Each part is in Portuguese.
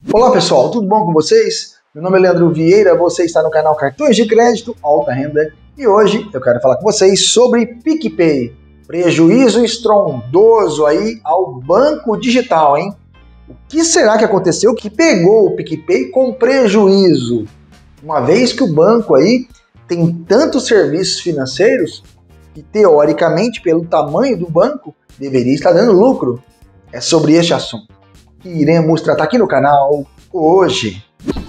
Olá pessoal, tudo bom com vocês? Meu nome é Leandro Vieira, você está no canal Cartões de Crédito Alta Renda e hoje eu quero falar com vocês sobre PicPay. Prejuízo estrondoso aí ao banco digital, hein? O que será que aconteceu que pegou o PicPay com prejuízo? Uma vez que o banco aí tem tantos serviços financeiros que teoricamente, pelo tamanho do banco, deveria estar dando lucro. É sobre este assunto que iremos tratar aqui no canal hoje.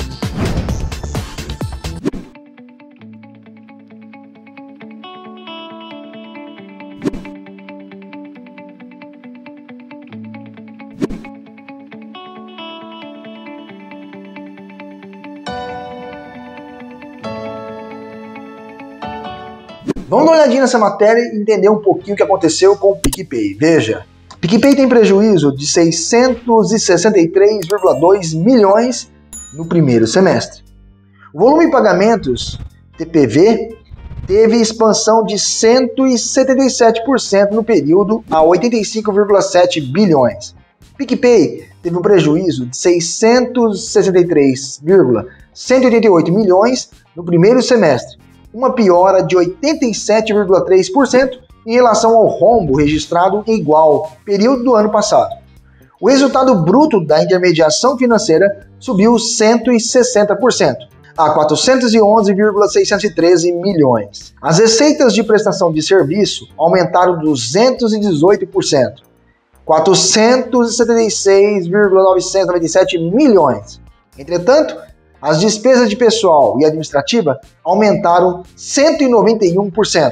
Vamos dar uma olhadinha nessa matéria e entender um pouquinho o que aconteceu com o PicPay. Veja, PicPay tem prejuízo de 663,2 milhões no primeiro semestre. O volume de pagamentos, TPV, teve expansão de 177% no período a 85,7 bilhões. PicPay teve um prejuízo de 663,188 milhões no primeiro semestre, uma piora de 87,3% em relação ao rombo registrado em igual período do ano passado. O resultado bruto da intermediação financeira subiu 160%, a 411,613 milhões. As receitas de prestação de serviço aumentaram 218%, 476,997 milhões. Entretanto, as despesas de pessoal e administrativa aumentaram 191%,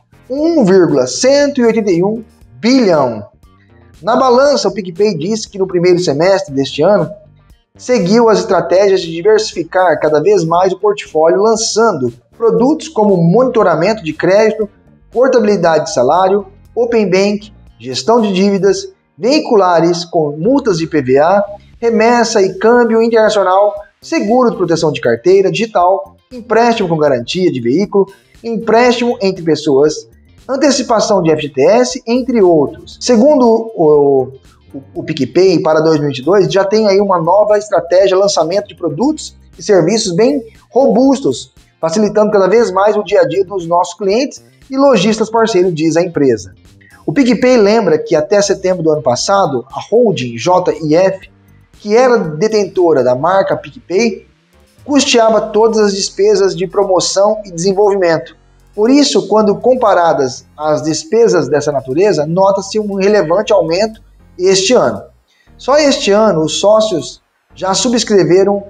1,181 bilhão. Na balança, o PicPay disse que no primeiro semestre deste ano seguiu as estratégias de diversificar cada vez mais o portfólio, lançando produtos como monitoramento de crédito, portabilidade de salário, Open Bank, gestão de dívidas, veiculares com multas de PVA, remessa e câmbio internacional, seguro de proteção de carteira digital, empréstimo com garantia de veículo, empréstimo entre pessoas, antecipação de FGTS, entre outros. Segundo o PicPay, para 2022, já tem aí uma nova estratégia, lançamento de produtos e serviços bem robustos, facilitando cada vez mais o dia a dia dos nossos clientes e lojistas parceiros, diz a empresa. O PicPay lembra que até setembro do ano passado, a holding JIF, que era detentora da marca PicPay, custeava todas as despesas de promoção e desenvolvimento. Por isso, quando comparadas as despesas dessa natureza, nota-se um relevante aumento este ano. Só este ano, os sócios já subscreveram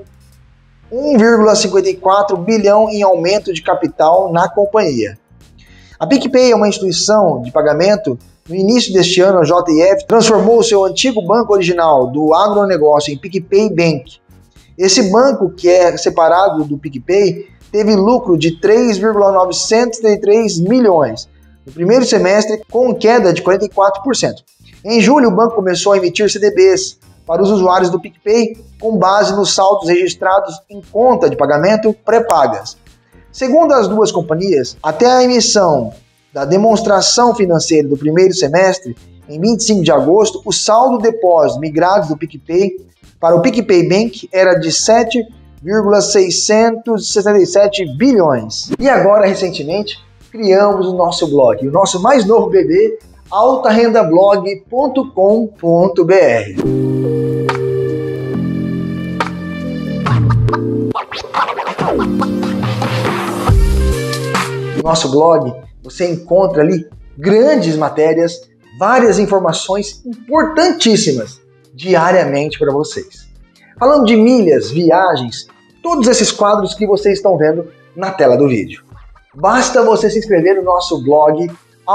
1,54 bilhão em aumento de capital na companhia. A PicPay é uma instituição de pagamento. No início deste ano, a JIF transformou o seu antigo banco original do agronegócio em PicPay Bank. Esse banco, que é separado do PicPay, teve lucro de 3,933 milhões no primeiro semestre, com queda de 44%. Em julho, o banco começou a emitir CDBs para os usuários do PicPay com base nos saldos registrados em conta de pagamento pré-pagas. Segundo as duas companhias, até a emissão da demonstração financeira do primeiro semestre, em 25 de agosto, o saldo de depósitos migrados do PicPay para o PicPay Bank era de 7,667 bilhões. E agora, recentemente, criamos o nosso blog, o nosso mais novo bebê, altarendablog.com.br. No nosso blog, você encontra ali grandes matérias, várias informações importantíssimas diariamente para vocês. Falando de milhas, viagens, todos esses quadros que vocês estão vendo na tela do vídeo. Basta você se inscrever no nosso blog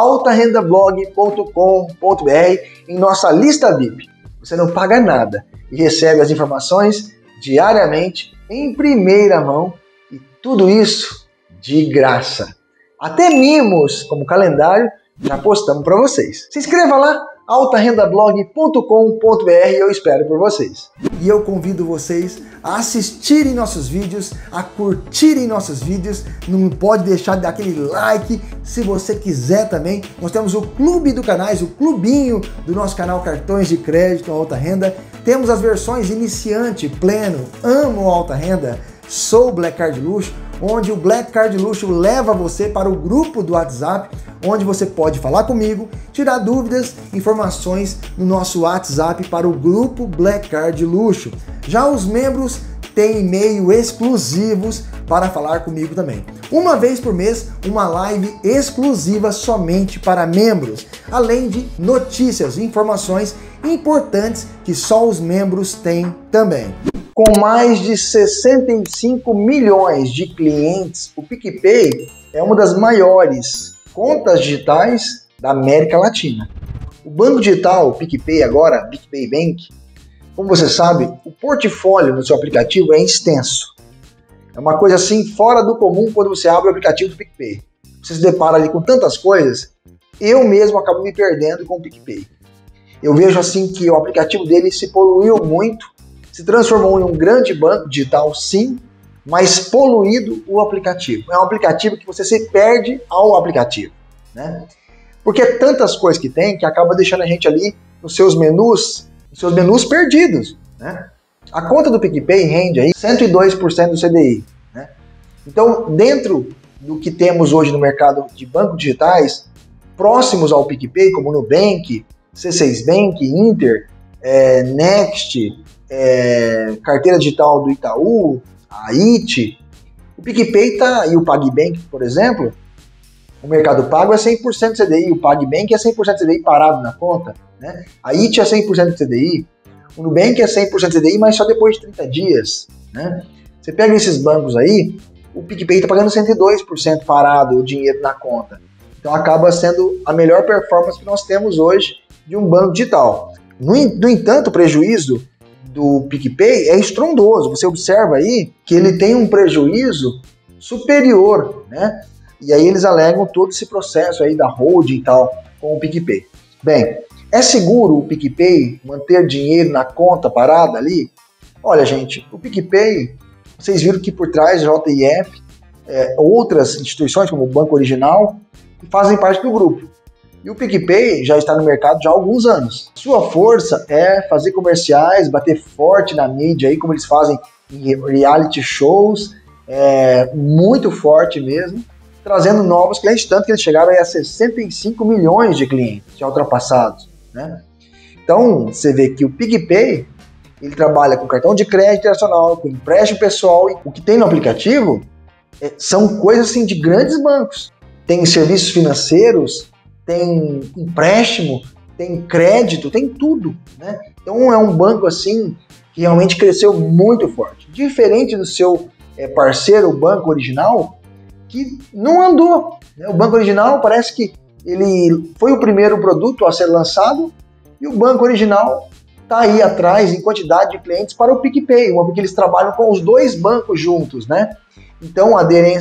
altarendablog.com.br em nossa lista VIP. Você não paga nada e recebe as informações diariamente em primeira mão e tudo isso de graça. Até mimos como calendário já postamos para vocês. Se inscreva lá, altarendablog.com.br. Eu espero por vocês. E eu convido vocês a assistirem nossos vídeos, a curtirem nossos vídeos. Não pode deixar de dar aquele like. Se você quiser também, nós temos o clube do canais, o clubinho do nosso canal Cartões de Crédito Alta Renda. Temos as versões iniciante, pleno, amo alta renda, sou Black Card Luxo, onde o Black Card Luxo leva você para o grupo do WhatsApp, onde você pode falar comigo, tirar dúvidas, informações no nosso WhatsApp para o grupo Black Card Luxo. Já os membros têm e-mail exclusivos para falar comigo também. Uma vez por mês, uma live exclusiva somente para membros, além de notícias e informações importantes que só os membros têm também. Com mais de 65 milhões de clientes, o PicPay é uma das maiores contas digitais da América Latina. O banco digital, o PicPay agora, PicPay Bank, como você sabe, o portfólio no seu aplicativo é extenso. É uma coisa assim fora do comum quando você abre o aplicativo do PicPay. Você se depara ali com tantas coisas, eu mesmo acabo me perdendo com o PicPay. Eu vejo assim que o aplicativo dele se poluiu muito, se transformou em um grande banco digital, sim, mas poluído o aplicativo. É um aplicativo que você se perde ao aplicativo, né? Porque é tantas coisas que tem que acaba deixando a gente ali nos seus menus perdidos, né? A conta do PicPay rende aí 102% do CDI, né? Então, dentro do que temos hoje no mercado de bancos digitais, próximos ao PicPay, como Nubank, C6 Bank, Inter, Next, carteira digital do Itaú, a IT, o PicPay e o PagBank, por exemplo, o Mercado Pago é 100% CDI, o PagBank é 100% CDI parado na conta, né? A IT é 100% CDI, o Nubank é 100% CDI, mas só depois de 30 dias, né? Você pega esses bancos aí, o PicPay está pagando 102% parado o dinheiro na conta. Então acaba sendo a melhor performance que nós temos hoje de um banco digital. No entanto, o prejuízo do PicPay é estrondoso. Você observa aí que ele tem um prejuízo superior, né? E aí eles alegam todo esse processo aí da holding e tal com o PicPay. Bem, é seguro o PicPay manter dinheiro na conta parada ali? Olha, gente, o PicPay, vocês viram que por trás JIF, outras instituições como o Banco Original, fazem parte do grupo. E o PicPay já está no mercado já há alguns anos. Sua força é fazer comerciais, bater forte na mídia, aí, como eles fazem em reality shows, muito forte mesmo, trazendo novos clientes, tanto que eles chegaram aí a 65 milhões de clientes já ultrapassados, né? Então, você vê que o PicPay, ele trabalha com cartão de crédito internacional, com empréstimo pessoal, e o que tem no aplicativo são coisas assim de grandes bancos. Tem serviços financeiros, tem empréstimo, tem crédito, tem tudo, né? Então é um banco assim que realmente cresceu muito forte. Diferente do seu parceiro, o Banco Original, que não andou, né? O Banco Original parece que ele foi o primeiro produto a ser lançado e o Banco Original está aí atrás em quantidade de clientes para o PicPay, porque eles trabalham com os dois bancos juntos, né? Então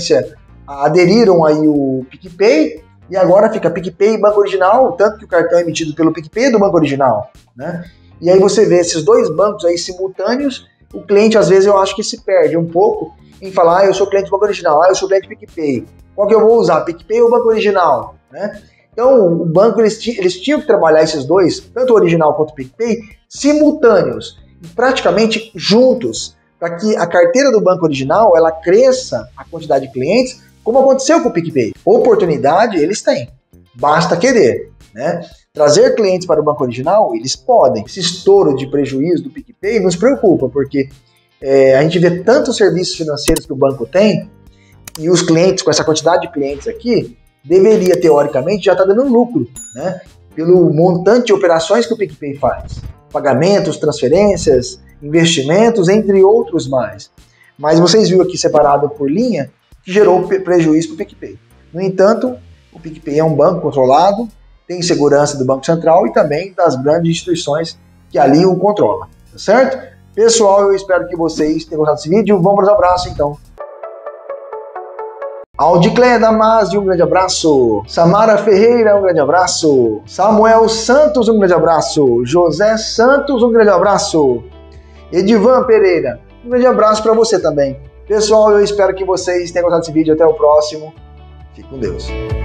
aderiram aí o PicPay e agora fica PicPay e Banco Original, tanto que o cartão é emitido pelo PicPay do Banco Original, né? E aí você vê esses dois bancos aí simultâneos, o cliente às vezes eu acho que se perde um pouco em falar, eu sou cliente do Banco Original, eu sou cliente do PicPay, qual que eu vou usar, PicPay ou Banco Original, né? Então o banco, eles tinham que trabalhar esses dois, tanto o Original quanto o PicPay, simultâneos, praticamente juntos, para que a carteira do Banco Original ela cresça a quantidade de clientes, como aconteceu com o PicPay. Oportunidade eles têm, basta querer, né? Trazer clientes para o Banco Original, eles podem. Esse estouro de prejuízo do PicPay nos preocupa, porque a gente vê tantos serviços financeiros que o banco tem, e os clientes, com essa quantidade de clientes aqui, deveria, teoricamente, já estar dando lucro, né? Pelo montante de operações que o PicPay faz. Pagamentos, transferências, investimentos, entre outros mais. Mas vocês viram aqui separado por linha, que gerou prejuízo para o PicPay. No entanto, o PicPay é um banco controlado, tem segurança do Banco Central e também das grandes instituições que ali o controlam, tá certo? Pessoal, eu espero que vocês tenham gostado desse vídeo. Vamos para os abraços, então. Aldicléia Damasio, um grande abraço. Samara Ferreira, um grande abraço. Samuel Santos, um grande abraço. José Santos, um grande abraço. Edivan Pereira, um grande abraço para você também. Pessoal, eu espero que vocês tenham gostado desse vídeo. Até o próximo. Fique com Deus.